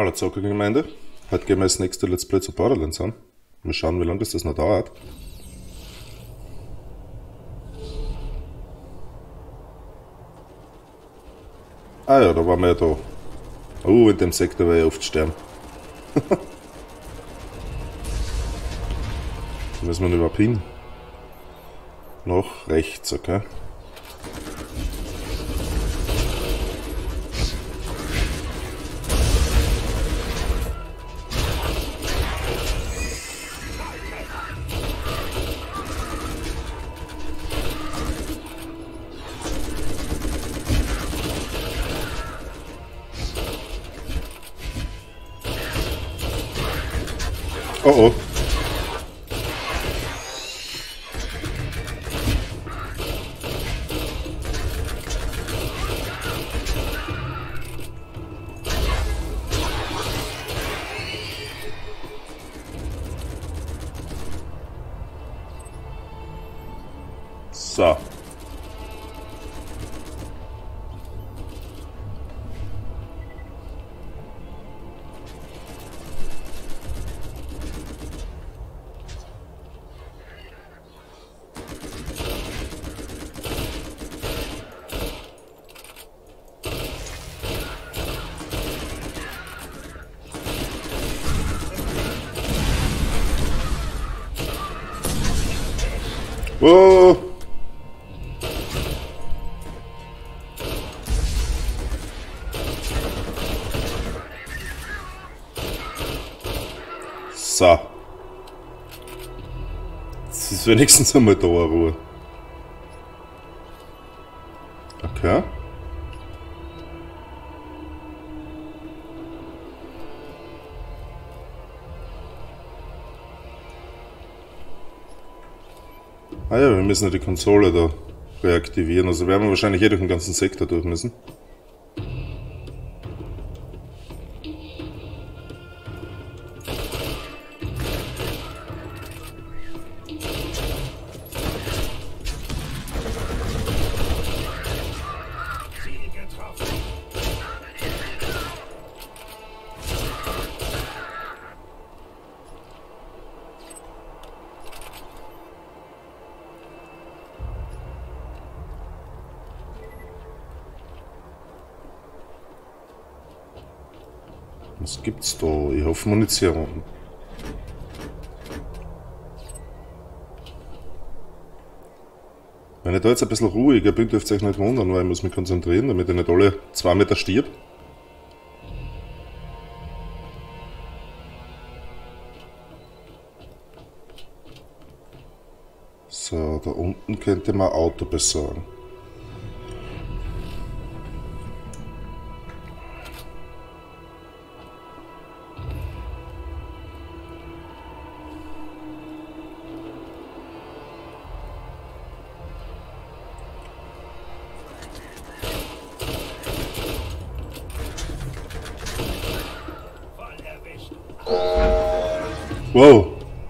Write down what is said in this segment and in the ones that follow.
Hallo Zockergemeinde, heute gehen wir das nächste Let's Play zu Borderlands an. Mal schauen, wie lange das noch dauert. Ah ja, da waren wir ja da. Oh, in dem Sektor war ich oft sterben. Da müssen wir überhaupt hin. Nach rechts, okay. Oh oh. So. Oh. So. Jetzt ist wenigstens einmal da eine Ruhe. Okay. Ah ja, wir müssen ja die Konsole da reaktivieren, also werden wir wahrscheinlich durch den ganzen Sektor durch müssen. Was gibt's da? Ich hoffe Munition. Wenn ich da jetzt ein bisschen ruhiger bin, dürft ihr euch nicht wundern, weil ich muss mich konzentrieren, damit ich nicht alle 2 Meter stirb. So, da unten könnte man ein Auto besorgen. Wow!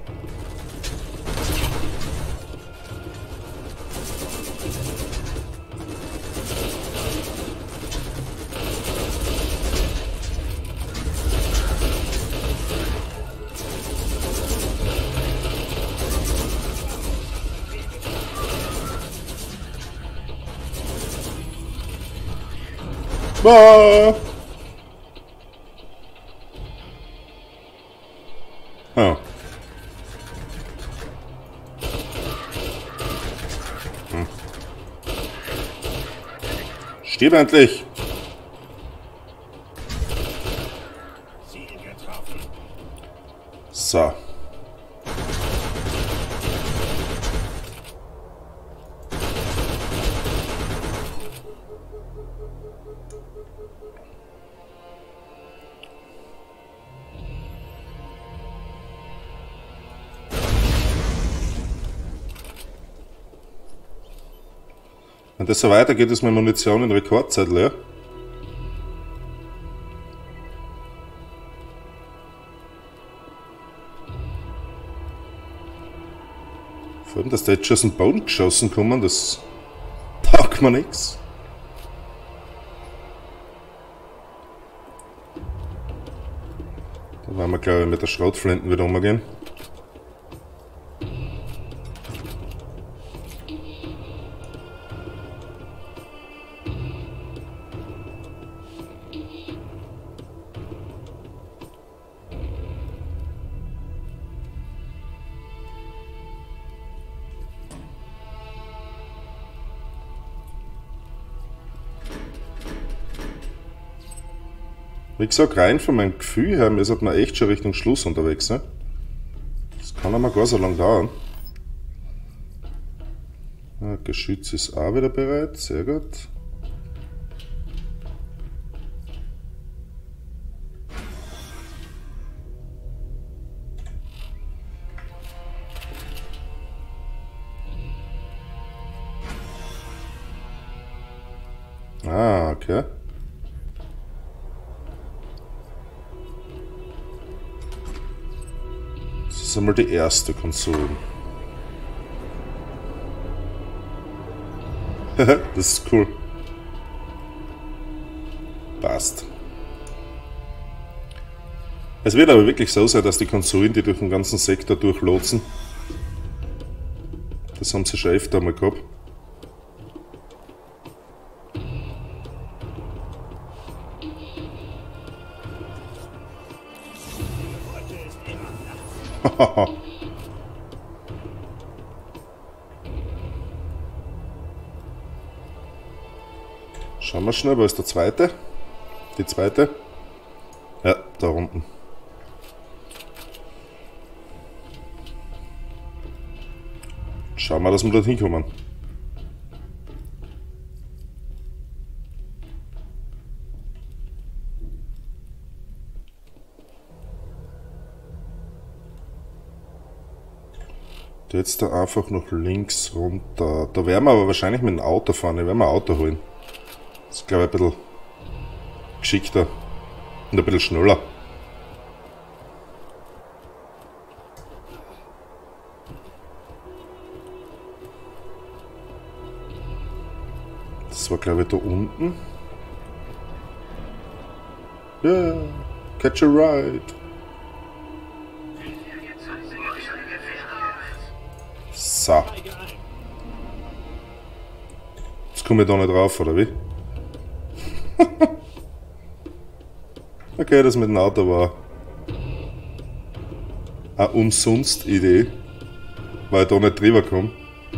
Ah! Oh. Stirb endlich! So. Wenn das so weitergeht, ist meine Munition in Rekordzeit leer. Vor allem, dass da jetzt schon aus dem Boden geschossen kommen, das taugt mir nix. glaube ich, mit der Schrotflinten wieder umgehen. Wie gesagt, rein von meinem Gefühl her, wir sollten echt schon Richtung Schluss unterwegs sein. Das kann aber gar so lang dauern. Ja, Geschütz ist auch wieder bereit, sehr gut. Ah, okay. Das ist einmal die erste Konsole. Das ist cool. Passt. Es wird aber wirklich so sein, dass die Konsolen, die durch den ganzen Sektor durchlotsen, das haben sie schon öfter mal gehabt. Schauen wir schnell, wo ist der zweite? Die zweite? Ja, da unten. Schauen wir, dass wir dort hinkommen. Jetzt da einfach noch links runter. Da werden wir aber wahrscheinlich mit dem Auto fahren. Ich werde mir ein Auto holen. Das ist, glaube ich, ein bisschen geschickter und ein bisschen schneller. Das war, glaube ich, da unten. Ja, yeah, catch a ride. So. Jetzt komme ich da nicht drauf, oder wie? Okay, das mit dem Auto war eine umsonst Idee, weil ich da nicht drüber komme.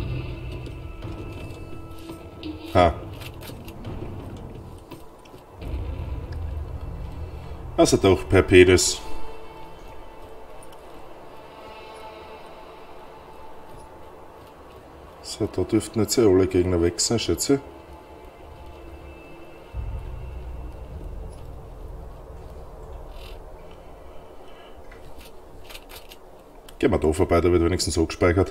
Ha. Also doch, per Pedes. So, da dürften jetzt alle Gegner weg sein, schätze ich. Gehen wir da vorbei, da wird wenigstens so gespeichert.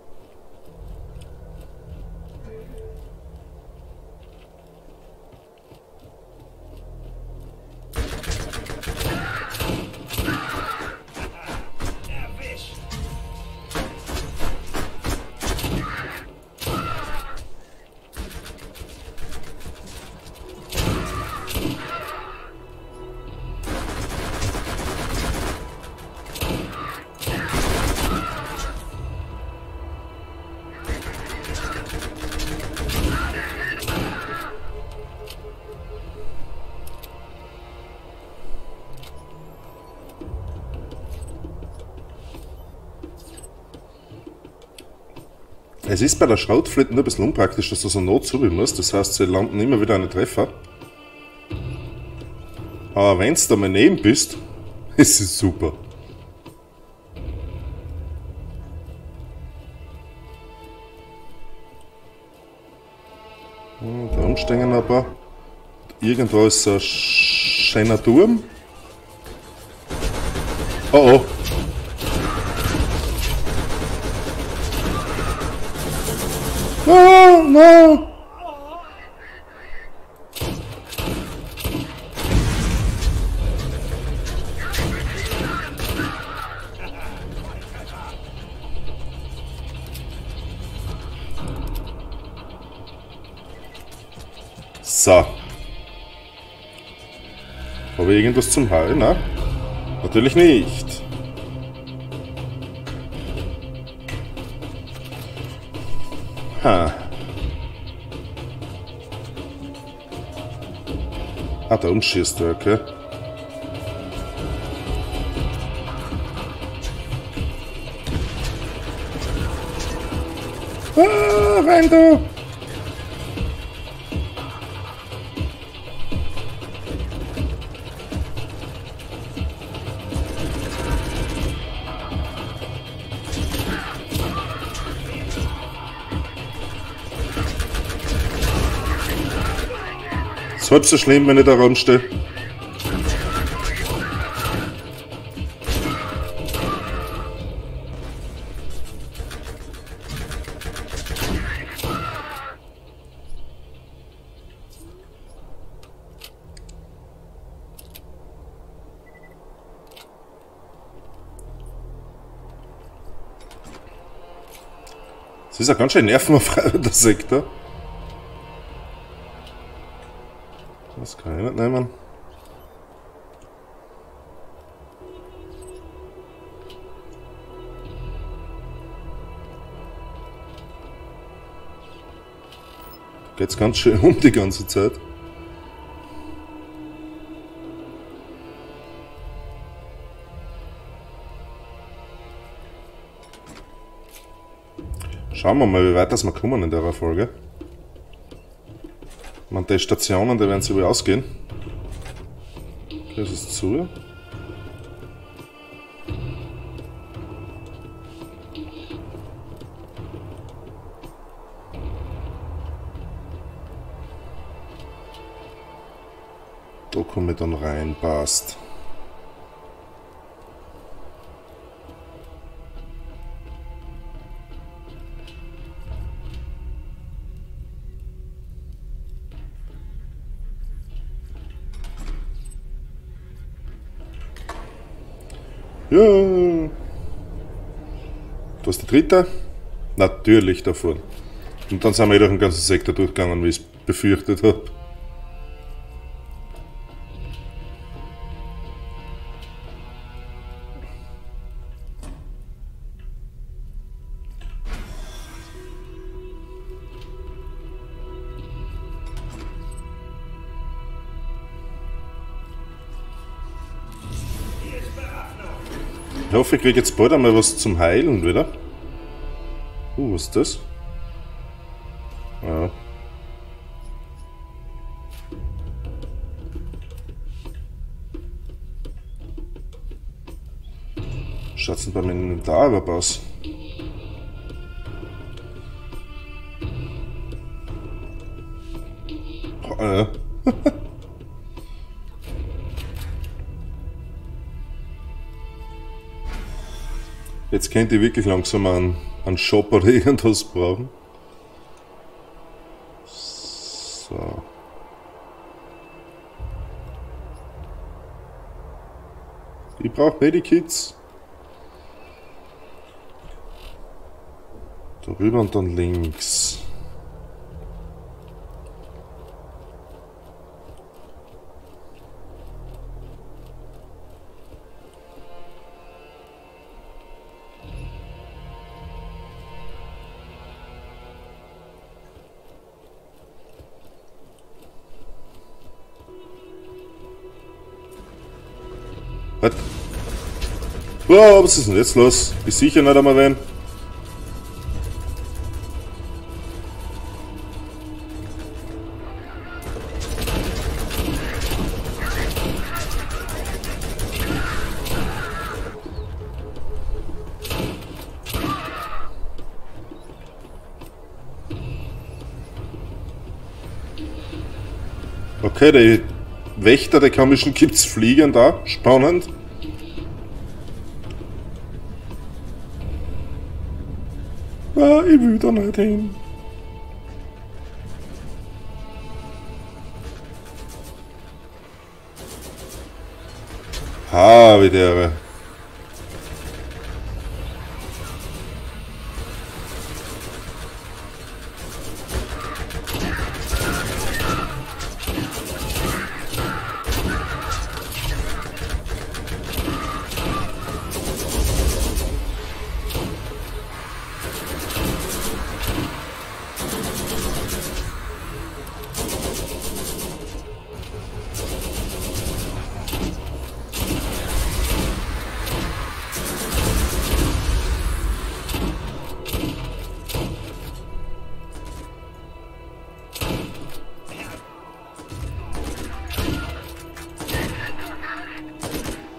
Es ist bei der Schrotflinte nur ein bisschen unpraktisch, dass du so nah zu musst. Das heißt, sie landen immer wieder eine Treffer. Aber wenn du da mal neben bist, ist es super. Da unten stehen ein paar. Irgendwo ist ein schöner Turm. Oh oh. No, no. So. Habe ich irgendwas zum Heilen? Nein? Natürlich nicht. Ha. Ah, da umschießt er, okay. Ah, rein da! Ist halb so schlimm, wenn ich da rumstehe. Das ist ja ganz schön nervenaufreibender Sektor. Das kann ich nicht nehmen. Geht's ganz schön um die ganze Zeit. Schauen wir mal, wie weit wir kommen in der Folge. Man, die Stationen, die werden sich wohl ausgehen. Okay, das ist zu. Da komme ich dann rein, passt. Ja. Du hast die dritte? Natürlich davon. Und dann sind wir durch den ganzen Sektor durchgegangen, wie ich es befürchtet habe. Ich hoffe, ich kriege jetzt bald einmal was zum Heilen wieder. Was ist das? Ja. Schaut's denn bei meinem Inventar überhaupt aus? Oh, ja. Jetzt könnte ich wirklich langsam einen Shop oder irgendwas brauchen. So. Ich brauche Medikits. Darüber und dann links. Was? Wow, was ist denn jetzt los? Ist sicher nicht einmal wen. Okay, die Wächter der komischen gibt's fliegend da. Spannend. Ah, ich will da nicht hin. Ha, wie der.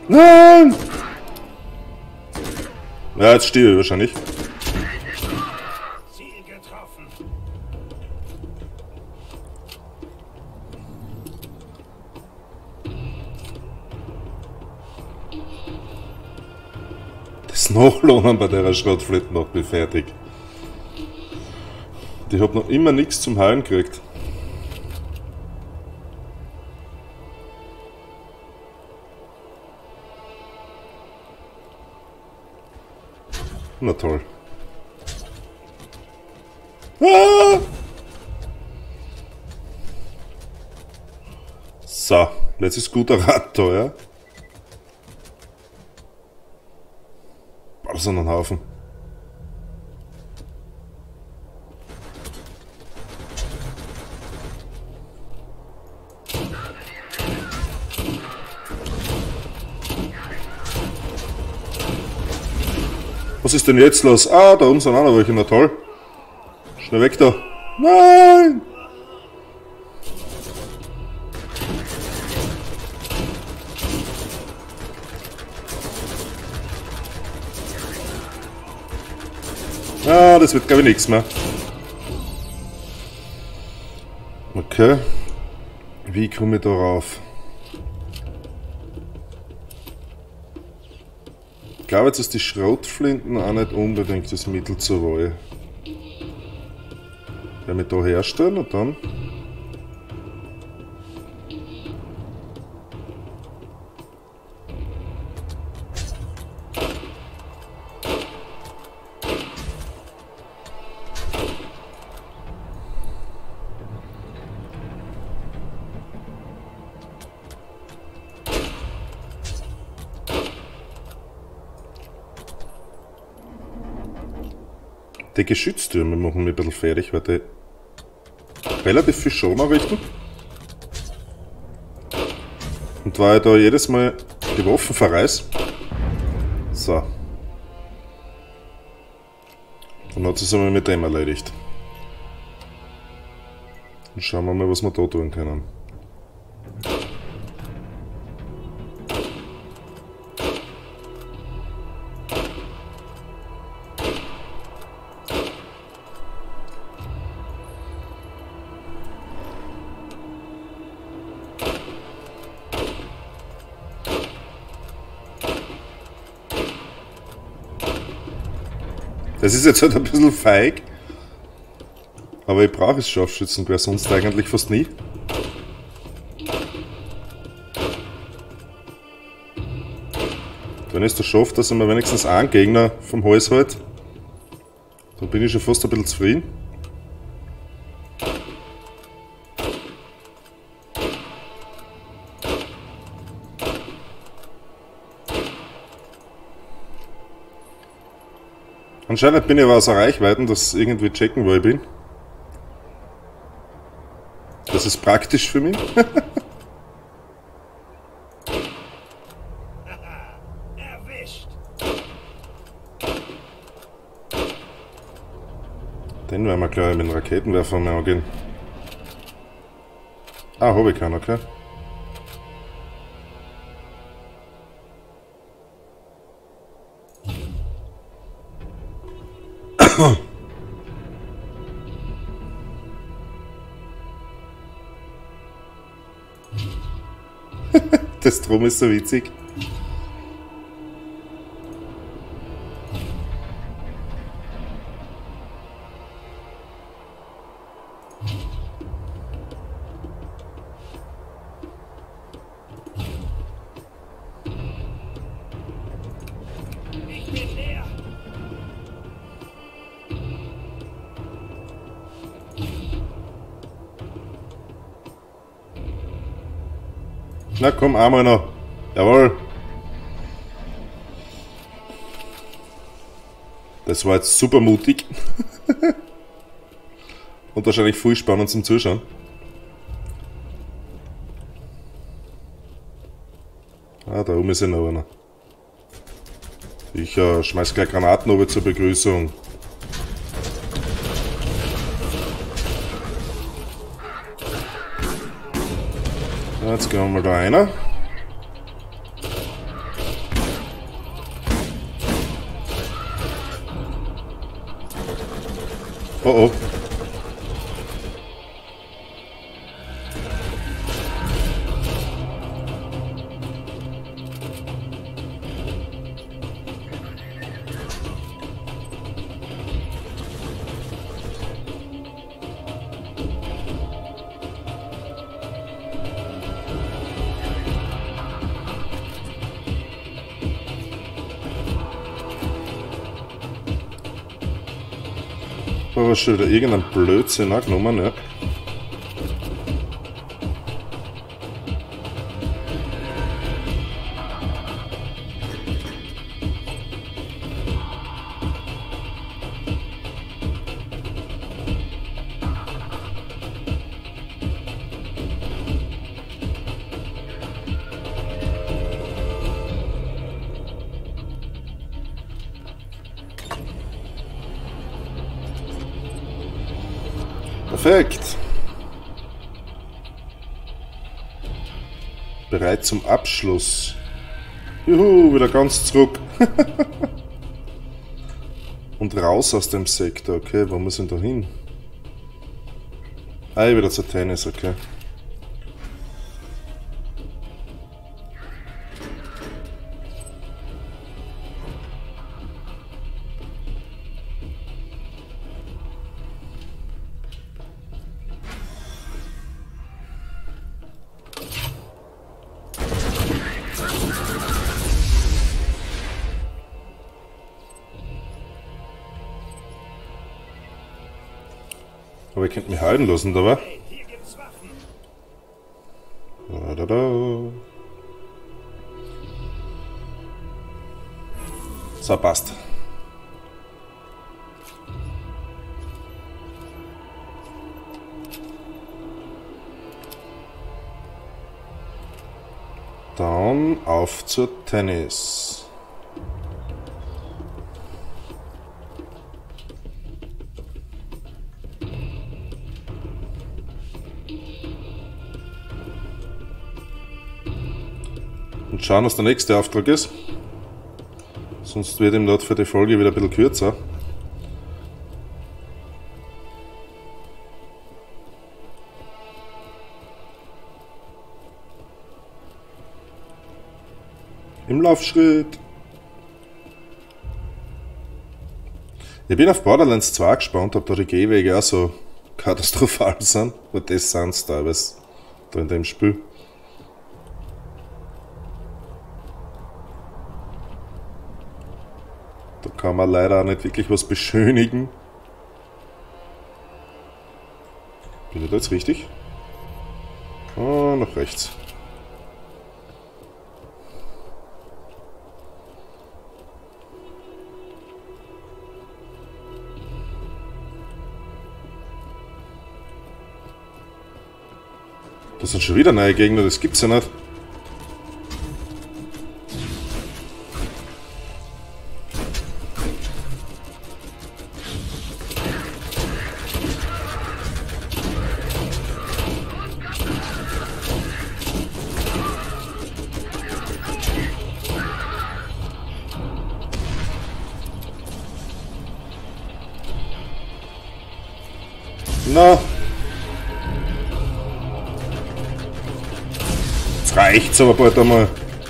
Nein! Ja, jetzt stehe ich wahrscheinlich. Ziel getroffen. Das Nachlohnen bei der Schrotflinte macht mich fertig. Ich hab noch immer nichts zum Heilen gekriegt. Na toll. Ah! So, jetzt ist guter Rat da, ja? So einen Haufen. Was ist denn jetzt los? Ah, da oben sind auch noch welche. Na toll. Schnell weg da. Nein! Ah, das wird glaube ich nichts mehr. Okay. Wie komme ich da rauf? Ich glaube, jetzt ist die Schrotflinten auch nicht unbedingt das Mittel zur Wahl. Wenn wir da herstellen und dann. Die Geschütztürme machen mich ein bisschen fertig, weil die relativ viel Schaden anrichten. Und weil ich da jedes Mal die Waffen verreiß. So. Dann hat es einmal mit dem erledigt. Dann schauen wir mal, was wir da tun können. Das ist jetzt halt ein bisschen feig. Aber ich brauche das Scharfschützengewehr sonst eigentlich fast nie. Wenn ich es da schaffe, dass ich mir wenigstens einen Gegner vom Hals hält, dann bin ich schon fast ein bisschen zufrieden. Anscheinend bin ich aber außer Reichweiten, dass irgendwie checken, wo ich bin. Das ist praktisch für mich. Erwischt. Den werden wir gleich mit dem Raketenwerfer mal angehen. Ah, habe ich keinen, okay. Das Drum ist so witzig. Ich bin leer. Na komm, einmal noch. Jawohl. Das war jetzt super mutig. Und wahrscheinlich viel spannend zum Zuschauen. Ah, da oben ist ja noch einer. Ich schmeiß gleich Granaten runter zur Begrüßung. Jetzt gehen wir mal da rein. Oh oh. Aber schon wieder irgendein Blödsinn angenommen, ja. Perfekt. Bereit zum Abschluss. Juhu, wieder ganz zurück. Und raus aus dem Sektor. Okay, wo muss ich denn da hin? Ah, wieder zur Tennis, okay. Aber ihr könnt mich halten lassen, aber. Hey, hier gibt's Waffen. Da, da, da. So, passt. Dann auf zur Tennis. Und schauen, was der nächste Auftrag ist. Sonst wird ihm dort für die Folge wieder ein bisschen kürzer. Im Laufschritt. Ich bin auf Borderlands 2 gespannt, ob da die Gehwege auch so katastrophal sind. Aber das sind es teilweise da in dem Spiel. Da kann man leider auch nicht wirklich was beschönigen. Bin ich da jetzt richtig? Ah, nach rechts. Das sind schon wieder neue Gegner, das gibt's ja nicht. Na. Jetzt reicht's aber bald einmal.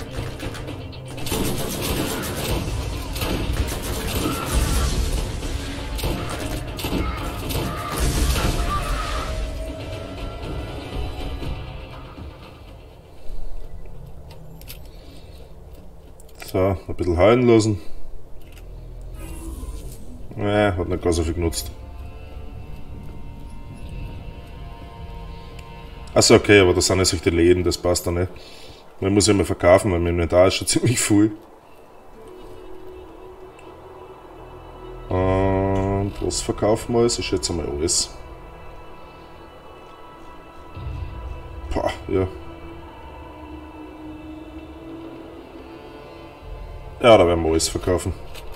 So, ein bisschen heilen lassen. Hat nicht gar so viel genutzt. Achso, okay, aber da sind ja solche Läden, das passt dann nicht. Man muss ja mal verkaufen, weil mein Inventar ist schon ziemlich voll. Und was verkaufen wir alles? Ich schätze mal alles. Boah, ja. Ja, da werden wir alles verkaufen.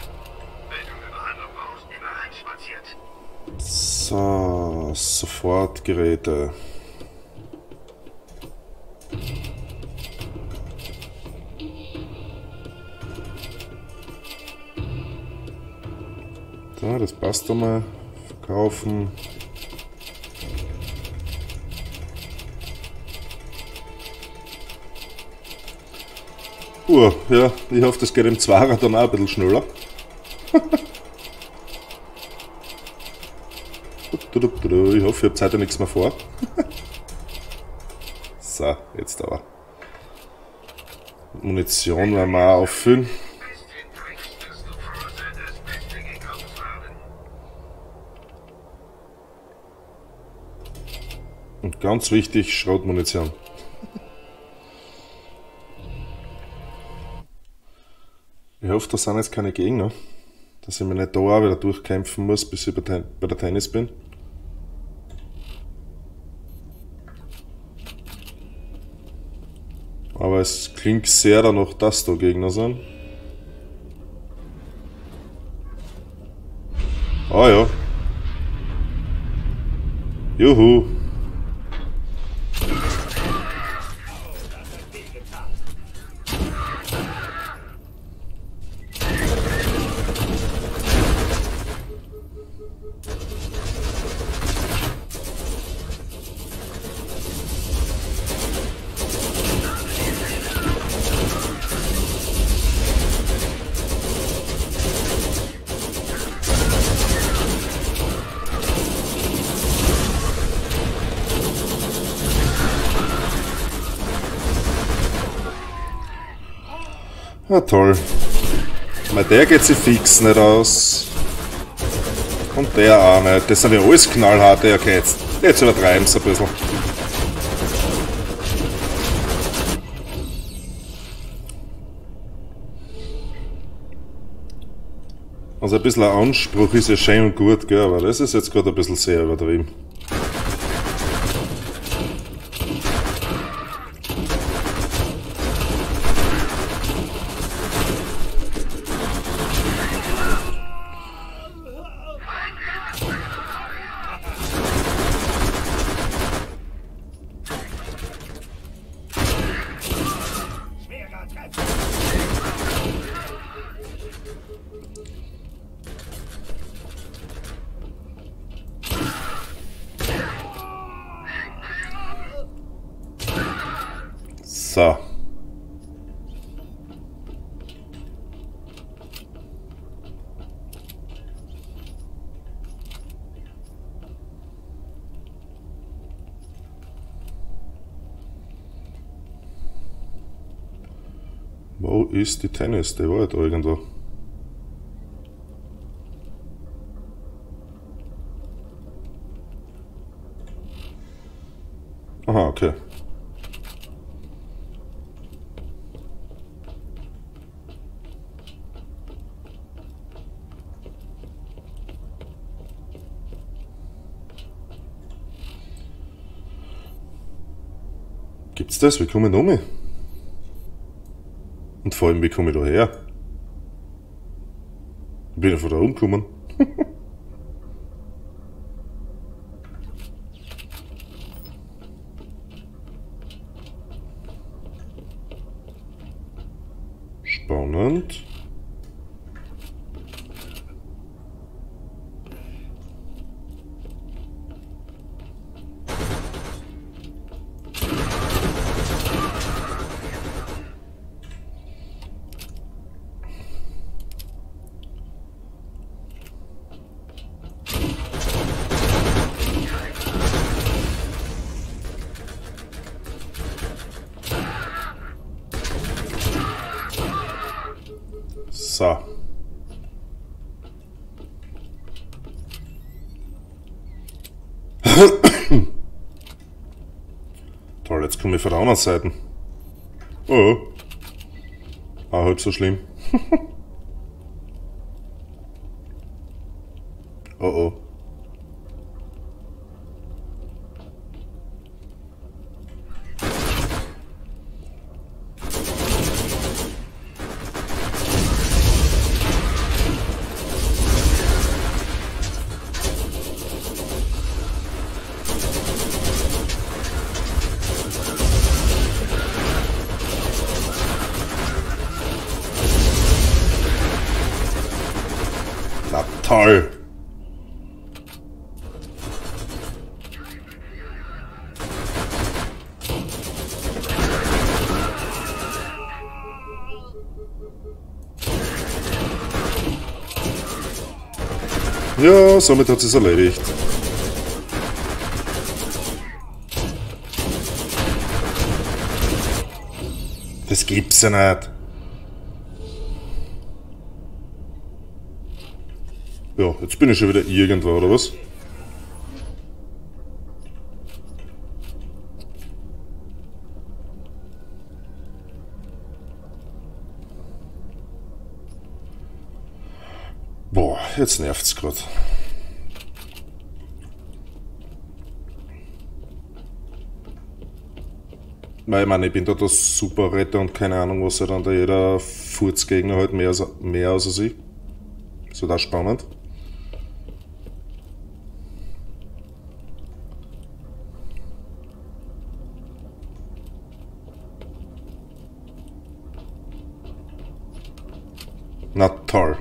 So, Sofortgeräte. So, das passt einmal. Kaufen. Ja, ich hoffe, das geht im Zweier dann auch ein bisschen schneller. Ich hoffe, ihr habt heute nichts mehr vor. So, jetzt aber. Munition werden wir auch auffüllen. Und ganz wichtig, Schrotmunition. Ich hoffe, da sind jetzt keine Gegner, dass ich mich nicht da auch wieder durchkämpfen muss, bis ich bei der Tennis bin. Aber es klingt sehr danach, dass da Gegner sind. Ah ja. Juhu. Ja, toll. Der geht sich fix nicht aus. Und der auch nicht. Das sind ja alles knallharte. Okay, jetzt übertreiben sie ein bisschen. Also ein bisschen ein Anspruch ist ja schön und gut, gell? Aber das ist jetzt gerade ein bisschen sehr übertrieben. So. Wo ist die Tennis? Die war ja da irgendwo. Aha, okay. Gibt's das? Wie komme ich da um? Und vor allem, wie komme ich da her? Ich bin ja von da rumgekommen. Spannend. So. Toll, jetzt komme ich von der anderen Seite. Oh. Auch halb so schlimm. Oh oh. Na toll! Ja, somit hat sie es erledigt. Das gibt's ja nicht. Ja, jetzt bin ich schon wieder irgendwo, oder was? Boah, jetzt nervt's grad. Weil ich meine, ich bin da der Superretter und keine Ahnung, was ja dann da jeder Furzgegner halt mehr als ich. So, das ist spannend. Na toll.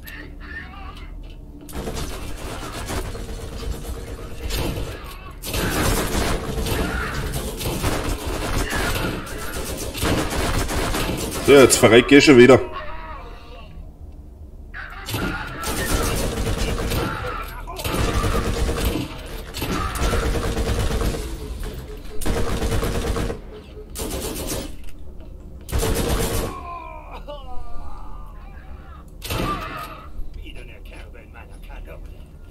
Ja, jetzt verrecke ich schon wieder. Wieder eine Kerbe in meiner Kanone.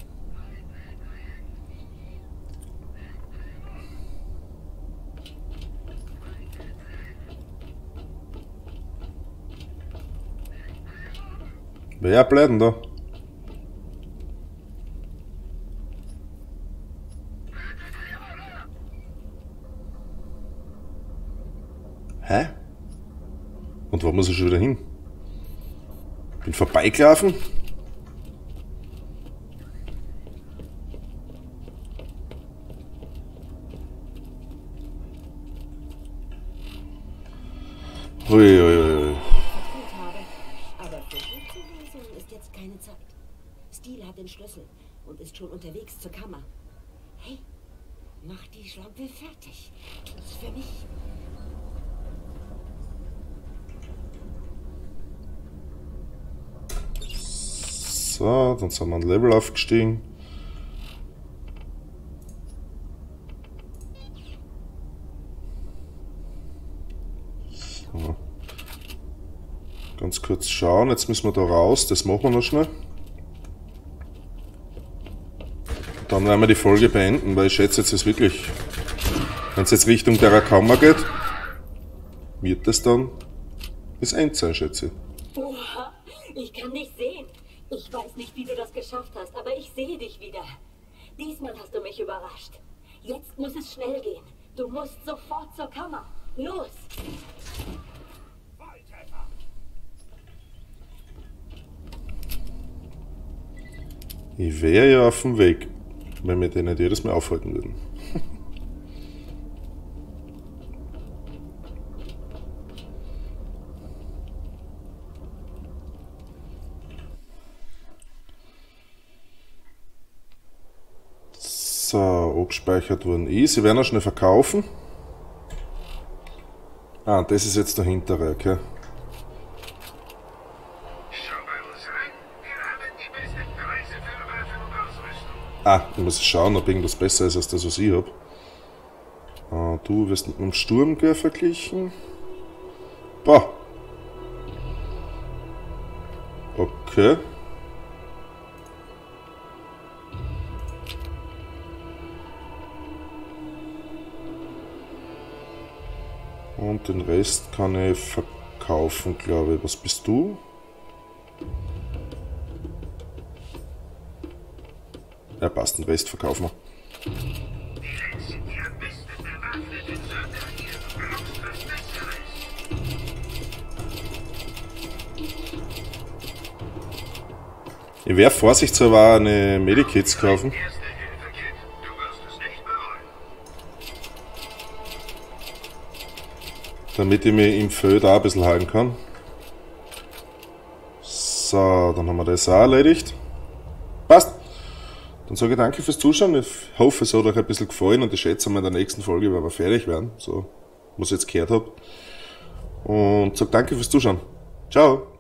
Wer bleibt denn da? Hä? Und wo muss ich schon wieder hin? Bin vorbeigelaufen? Uiuiui. Aber für die Lösung ist jetzt keine Zeit. Steel hat den Schlüssel und ist schon unterwegs zur Kammer. Hey, mach die Schlampe fertig. Tu's für mich. So, dann sind wir ein Level aufgestiegen. So. Ganz kurz schauen, jetzt müssen wir da raus, das machen wir noch schnell. Dann werden wir die Folge beenden, weil ich schätze, jetzt ist wirklich, wenn es jetzt Richtung der Kammer geht, wird es dann das Ende sein, schätze ich. Oha, ich kann dich sehen. Ich weiß nicht, wie du das geschafft hast, aber ich sehe dich wieder. Diesmal hast du mich überrascht. Jetzt muss es schnell gehen. Du musst sofort zur Kammer. Los! Volltreffer. Ich wäre ja auf dem Weg, wenn wir den nicht jedes Mal aufhalten würden. So, abgespeichert worden ist. Sie werden auch schnell verkaufen. Ah, das ist jetzt der hintere, okay. Schau bei uns rein. Wir haben die besten Preise für Waffen und Ausrüstung. Ah, ich muss schauen, ob irgendwas besser ist als das, was ich habe. Ah, du wirst mit einem Sturmgewehr verglichen. Boah. Okay. Und den Rest kann ich verkaufen, glaube ich. Was bist du? Ja, passt, den Rest verkaufen wir. Direkt sind die am besten bewaffneten Söldner hier. Du brauchst was Besseres. Ich wäre vorsichtshalber eine Medikits kaufen. Erste-Hilfe-Kit. Du wirst es nicht bereuen. Damit ich mich im Feld auch ein bisschen heilen kann. So, dann haben wir das auch erledigt. Passt! Dann sage ich danke fürs Zuschauen. Ich hoffe, es hat euch ein bisschen gefallen und ich schätze mal in der nächsten Folge werden wir fertig werden. So, was ich jetzt gehört habe. Und sage danke fürs Zuschauen. Ciao!